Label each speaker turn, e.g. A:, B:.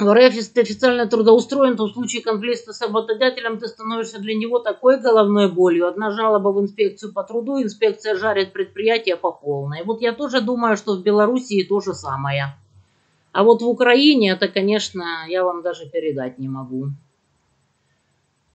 A: в РФ, если ты официально трудоустроен, то в случае конфликта с работодателем ты становишься для него такой головной болью. Одна жалоба в инспекцию по труду, инспекция жарит предприятие по полной. Вот я тоже думаю, что в Белоруссии то же самое. А вот в Украине это, конечно, я вам даже передать не могу.